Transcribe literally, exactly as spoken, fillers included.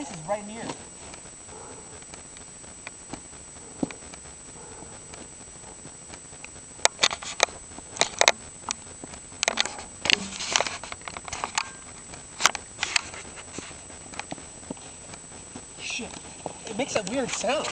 ice is right near. Shit. It makes that weird sound.